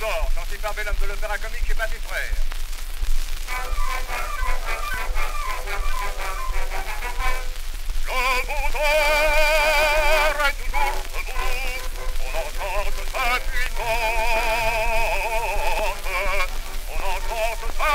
d'or, chanté par Belhomme de l'opéra comique chez Pathé frères. Le veau d'or est toujours debout, on entend sa puissance, on entend sa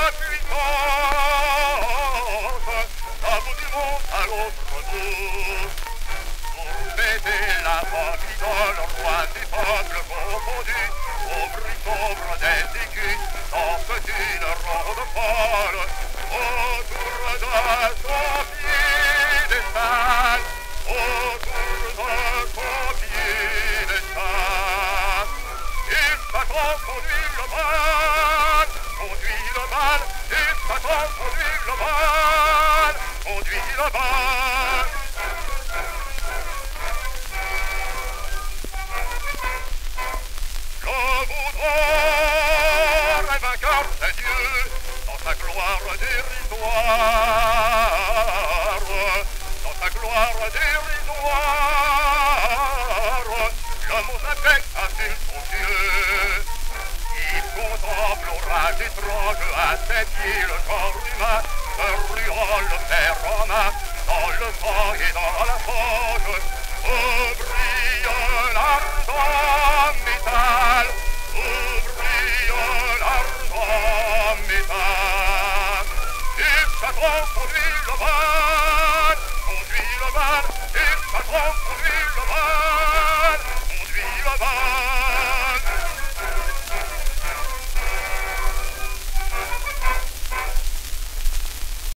puissance, d'un bout du monde à l'autre bout. Pour fêter la famille dans le roi des peuples confondus, au bruit sombre des écus, dans petite ronde folle, autour de son piédestal, autour de son piédestal. Il s'attend conduire le bal, conduit le bal, il s'attend conduire le bal, conduit le bal. Le veau d'or est vainqueur des dieux, dans sa gloire dérisoire, dans sa gloire dérisoire, le monde affecte assure son Dieu. Il contemple l'orage étrange à ses pieds le corps humain, se ruant le fer en main, dans le sang et dans la force.